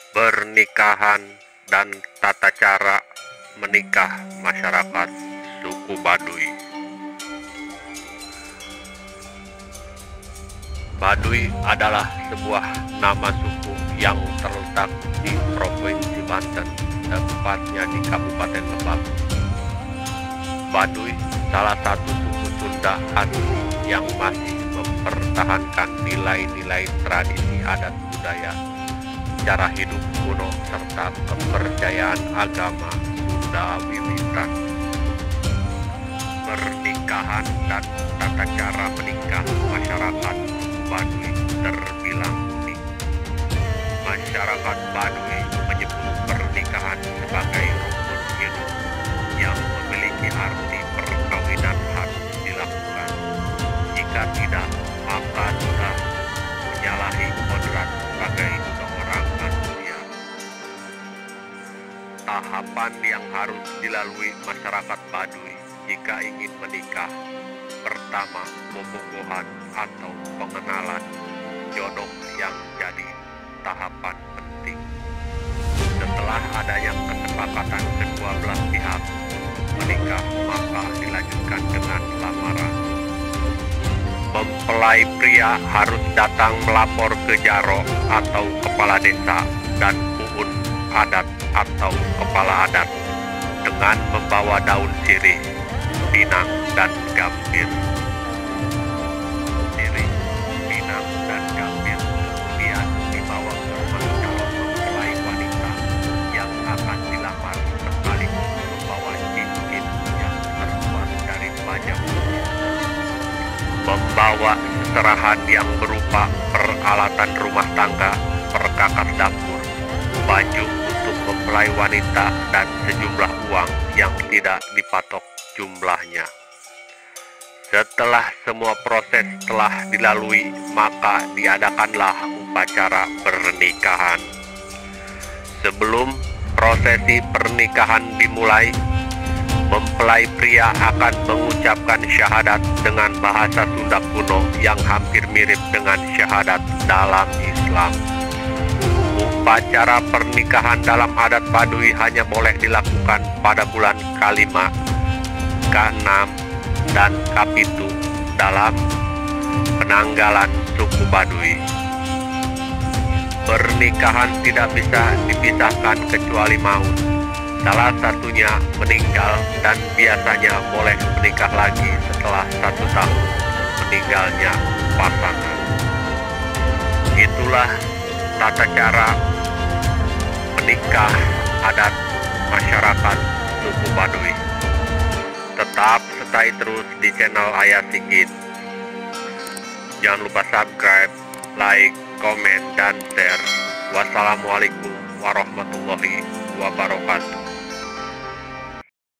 Pernikahan dan tata cara menikah masyarakat suku Baduy. Baduy adalah sebuah nama suku yang terletak di Provinsi Banten, tepatnya di Kabupaten Lebak. Baduy salah satu suku Sunda asli yang masih mempertahankan nilai-nilai tradisi adat budaya, cara hidup kuno, serta kepercayaan agama Sunda Wiwitan. Pernikahan dan tata cara menikah masyarakat Baduy terbilang unik. Masyarakat Baduy menyebut pernikahan sebagai rukun hidup yang memiliki arti perkawinan harus dilakukan. Jika tidak, maka sudah menyalahi kodrat sebagai seorang manusia. Tahapan yang harus dilalui masyarakat Baduy jika ingin menikah: pertama, pembukuan atau pengenalan jodoh yang jadi tahapan penting. Setelah adanya kesepakatan kedua belah pihak menikah, maka dilanjutkan dengan lamaran. Mempelai pria harus datang melapor ke jaro atau kepala desa dan puun adat atau kepala adat dengan membawa daun sirih, pinang, dan gambir. Sirih, pinang, dan gambir kemudian dibawa ke rumah calon mempelai wanita yang akan dilamar, sekaligus membawa cincin yang terbuat dari baja putih, membawa serahan yang berupa peralatan rumah tangga, perkakas dapur, baju untuk mempelai wanita, dan sejumlah uang yang tidak dipatok jumlahnya. Setelah semua proses telah dilalui, maka diadakanlah upacara pernikahan. Sebelum prosesi pernikahan dimulai, mempelai pria akan mengucapkan syahadat dengan bahasa Sunda kuno yang hampir mirip dengan syahadat dalam Islam. Upacara pernikahan dalam adat Baduy hanya boleh dilakukan pada bulan Kalima, K6, dan K7 dalam penanggalan suku Baduy. Pernikahan tidak bisa dipisahkan kecuali maut. Salah satunya meninggal, dan biasanya boleh menikah lagi setelah 1 tahun meninggalnya pasangan. Itulah tata cara menikah adat masyarakat suku Baduy. Tetap stay terus di channel Ayah Sigit. Jangan lupa subscribe, like, komen, dan share. Wassalamualaikum warahmatullahi wabarakatuh.